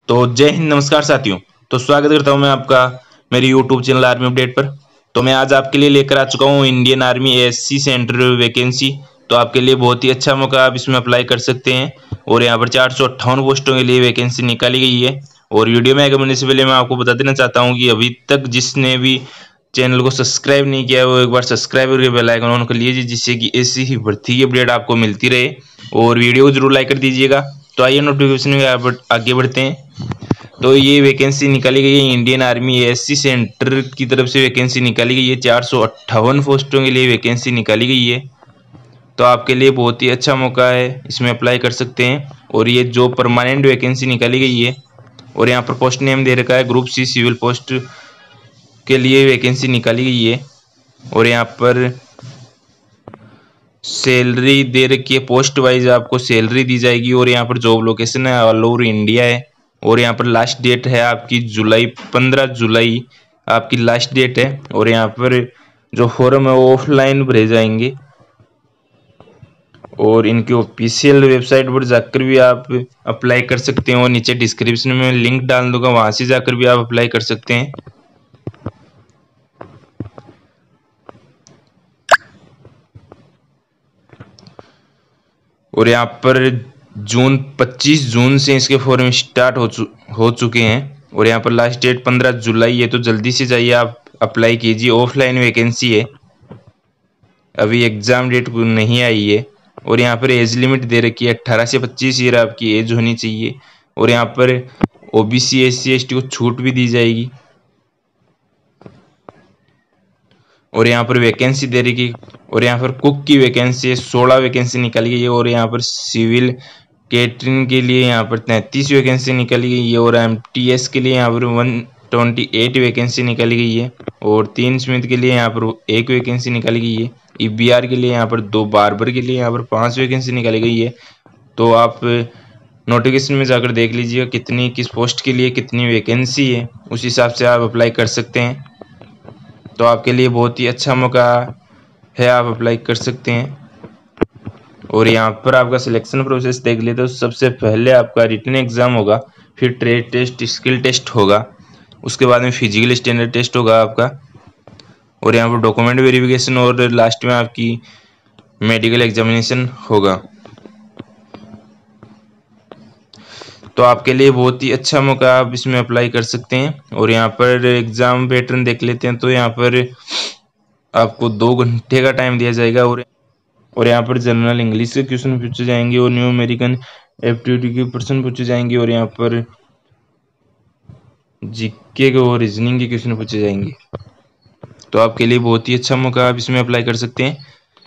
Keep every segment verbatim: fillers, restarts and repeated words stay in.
तो जय हिंद, नमस्कार साथियों। तो स्वागत करता हूं मैं आपका मेरे यूट्यूब चैनल आर्मी अपडेट पर। तो मैं आज आपके लिए लेकर आ चुका हूं Indian army ASC centre vacancy. तो आपके लिए बहुत ही अच्छा मौका, आप इसमें अप्लाई कर सकते हैं। और यहाँ पर चार सौ अट्ठावन पोस्टों के लिए वैकेंसी निकाली गई है। और वीडियो में आगे बढ़ने से पहले मैं आपको बता देना चाहता हूँ कि अभी तक जिसने भी चैनल को सब्सक्राइब नहीं किया है वो एक बार सब्सक्राइब करके बेल आइकन ऑन कर लीजिए, जिससे कि ऐसी ही भर्ती की अपडेट आपको मिलती रहे। और वीडियो को जरूर लाइक कर दीजिएगा। तो आइए नोटिफिकेशन में आगे बढ़ते हैं। तो ये वैकेंसी निकाली गई है इंडियन आर्मी एएससी सेंटर की तरफ से वैकेंसी निकाली गई है। चार सौ अट्ठावन पोस्टों के लिए वैकेंसी निकाली गई है। तो आपके लिए बहुत ही अच्छा मौका है, इसमें अप्लाई कर सकते हैं। और ये जो परमानेंट वैकेंसी निकाली गई है, और यहाँ पर पोस्ट नेम दे रखा है ग्रुप सी सिविल पोस्ट के लिए वैकेंसी निकाली गई है। और यहाँ पर सैलरी दे रखी है, पोस्ट वाइज आपको सैलरी दी जाएगी। और यहाँ पर जॉब लोकेशन है ऑल ओवर इंडिया है। और यहाँ पर लास्ट डेट है आपकी जुलाई, पंद्रह जुलाई आपकी लास्ट डेट है। और यहाँ पर जो फॉर्म है वो ऑफलाइन भरे जाएंगे। और इनकी ऑफिशियल वेबसाइट पर जाकर भी आप अप्लाई कर सकते हैं। और नीचे डिस्क्रिप्शन में लिंक डाल दूंगा, वहां से जाकर भी आप अप्लाई कर सकते हैं। और यहाँ पर जून पच्चीस जून से इसके फॉर्म स्टार्ट हो चु हो चुके हैं। और यहाँ पर लास्ट डेट पंद्रह जुलाई है। तो जल्दी से जाइए, आप अप्लाई कीजिए। ऑफलाइन वैकेंसी है, अभी एग्जाम डेट नहीं आई है। और यहाँ पर एज लिमिट दे रखी है, अट्ठारह से पच्चीस ईयर आपकी एज होनी चाहिए। और यहाँ पर OBC S C S T को छूट भी दी जाएगी। और यहाँ पर वैकेंसी दे रही। और यहाँ पर कुक की वैकेंसी है, सोलह वैकेंसी निकाली गई है। और यहाँ पर सिविल कैटरिंग के लिए यहाँ पर तैंतीस वैकेंसी निकाली गई है। और एमटीएस के लिए यहाँ पर वन ट्वेंटी एट वैकेंसी निकाली गई है। और तीन स्मिथ के लिए यहाँ पर एक वैकेंसी निकाली गई है। ईबीआर के लिए यहाँ पर दो, बार्बर के लिए यहाँ पर पाँच वैकेंसी निकाली गई है। तो आप नोटिफिकेशन में जाकर देख लीजिएगा कितनी किस पोस्ट के लिए कितनी वैकेंसी है, उस हिसाब से आप अप्लाई कर सकते हैं। तो आपके लिए बहुत ही अच्छा मौका है, आप अप्लाई कर सकते हैं। और यहाँ पर आपका सिलेक्शन प्रोसेस देख लेते तो सबसे पहले आपका रिटन एग्जाम होगा, फिर ट्रेड टेस्ट, स्किल टेस्ट होगा, उसके बाद में फिजिकल स्टैंडर्ड टेस्ट होगा आपका। और यहाँ पर डॉक्यूमेंट वेरिफिकेशन, और लास्ट में आपकी मेडिकल एग्जामिनेशन होगा। तो आपके लिए बहुत ही अच्छा मौका, आप इसमें अप्लाई कर सकते हैं। और यहाँ पर एग्जाम पैटर्न देख लेते हैं। तो यहाँ पर आपको दो घंटे का टाइम दिया जाएगा। और और यहाँ पर जनरल इंग्लिश के क्वेश्चन पूछे जाएंगे, और न्यू अमेरिकन एप्टीट्यूड के प्रश्न पूछे जाएंगे। और यहाँ पर जीके के और रीजनिंग के क्वेश्चन पूछे जाएंगे। तो आपके लिए बहुत ही अच्छा मौका, आप इसमें अप्लाई कर सकते हैं।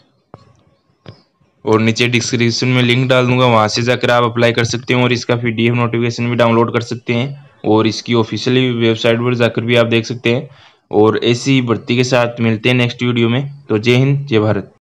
और नीचे डिस्क्रिप्शन में लिंक डाल दूंगा, वहां से जाकर आप अप्लाई कर सकते हैं। और इसका पीडीएफ नोटिफिकेशन भी डाउनलोड कर सकते हैं। और इसकी ऑफिशियली वेबसाइट पर जाकर भी आप देख सकते हैं। और ऐसी ही भर्ती के साथ मिलते हैं नेक्स्ट वीडियो में। तो जय हिंद, जय भारत।